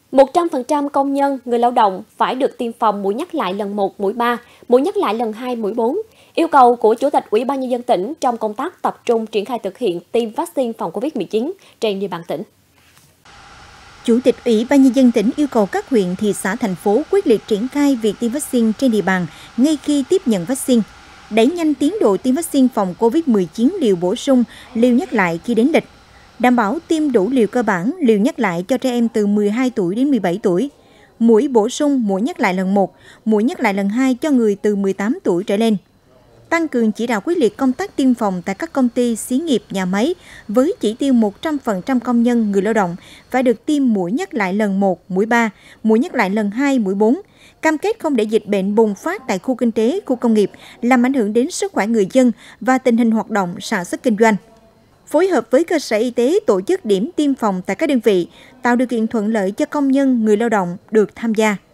100% công nhân, người lao động phải được tiêm phòng mũi nhắc lại lần 1, mũi 3, mũi nhắc lại lần 2, mũi 4. Yêu cầu của Chủ tịch Ủy ban Nhân dân tỉnh trong công tác tập trung triển khai thực hiện tiêm vaccine phòng Covid-19 trên địa bàn tỉnh. Chủ tịch Ủy ban Nhân dân tỉnh yêu cầu các huyện, thị xã, thành phố quyết liệt triển khai việc tiêm vaccine trên địa bàn ngay khi tiếp nhận vaccine, đẩy nhanh tiến độ tiêm vaccine phòng Covid-19 liều bổ sung, liều nhắc lại khi đến lịch, đảm bảo tiêm đủ liều cơ bản, liều nhắc lại cho trẻ em từ 12 tuổi đến 17 tuổi, mũi bổ sung, mũi nhắc lại lần 1, mũi nhắc lại lần 2 cho người từ 18 tuổi trở lên. Tăng cường chỉ đạo quyết liệt công tác tiêm phòng tại các công ty, xí nghiệp, nhà máy với chỉ tiêu 100% công nhân, người lao động phải được tiêm mũi nhắc lại lần 1, mũi 3, mũi nhắc lại lần 2, mũi 4. Cam kết không để dịch bệnh bùng phát tại khu kinh tế, khu công nghiệp, làm ảnh hưởng đến sức khỏe người dân và tình hình hoạt động sản xuất kinh doanh. Phối hợp với cơ sở y tế tổ chức điểm tiêm phòng tại các đơn vị, tạo điều kiện thuận lợi cho công nhân, người lao động được tham gia.